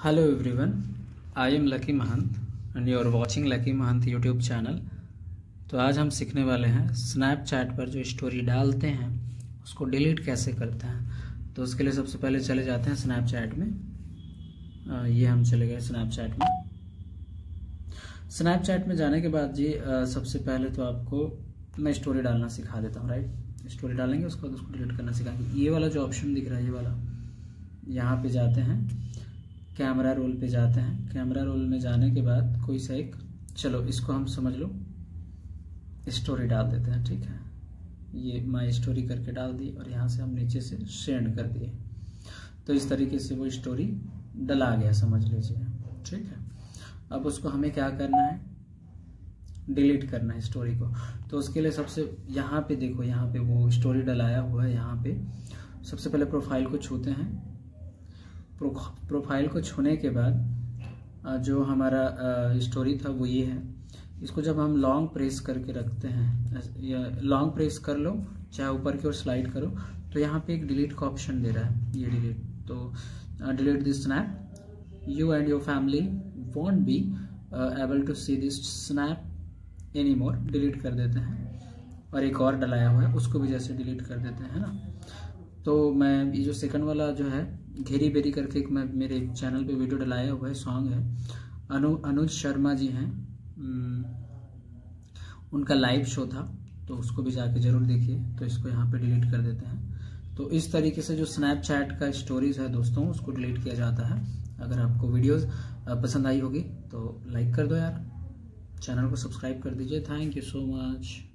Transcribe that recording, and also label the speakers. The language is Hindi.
Speaker 1: Hello everyone, I am Lucky Mahant and you are watching Lucky Mahant YouTube channel. तो आज हम सीखने वाले हैं स्नैपचैट पर जो स्टोरी डालते हैं उसको डिलीट कैसे करते हैं। तो उसके लिए सबसे पहले चले जाते हैं स्नैपचैट में। ये हम चले गए स्नैपचैट में। स्नैपचैट में जाने के बाद जी सबसे पहले तो आपको मैं स्टोरी डालना सिखा देता हूँ। राइट, स्टोरी डालेंगे उसके बाद उसको डिलीट करना सिखाएंगे। ये वाला जो ऑप्शन दिख रहा है, ये वाला, यहाँ पे जाते हैं, कैमरा रोल पे जाते हैं। कैमरा रोल में जाने के बाद कोई सा एक, चलो इसको हम समझ लो स्टोरी डाल देते हैं। ठीक है, ये माई स्टोरी करके डाल दी और यहाँ से हम नीचे से सेंड कर दिए। तो इस तरीके से वो स्टोरी डला गया, समझ लीजिए। ठीक है, अब उसको हमें क्या करना है, डिलीट करना है स्टोरी को। तो उसके लिए सबसे यहाँ पे देखो, यहाँ पे वो स्टोरी डलाया हुआ है। यहाँ पे सबसे पहले प्रोफाइल को छूते हैं। प्रोफाइल को छूने के बाद जो हमारा स्टोरी था वो ये है। इसको जब हम लॉन्ग प्रेस करके रखते हैं, या लॉन्ग प्रेस कर लो चाहे ऊपर की ओर स्लाइड करो, तो यहाँ पे एक डिलीट का ऑप्शन दे रहा है, ये डिलीट। तो delete this snap, you and your family won't be able to see this snap any more. Delete कर देते हैं। और एक और डलाया हुआ है उसको भी जैसे डिलीट कर देते हैं ना। तो मैं ये जो सेकंड वाला जो है घेरी बेरी करके एक मैं मेरे चैनल पे वीडियो डलाया हुआ है, सॉन्ग है, अनुज शर्मा जी हैं, उनका लाइव शो था, तो उसको भी जाके जरूर देखिए। तो इसको यहाँ पे डिलीट कर देते हैं। तो इस तरीके से जो स्नैपचैट का स्टोरीज है दोस्तों, उसको डिलीट किया जाता है। अगर आपको वीडियोस पसंद आई होगी तो लाइक कर दो यार, चैनल को सब्सक्राइब कर दीजिए। Thank you so much.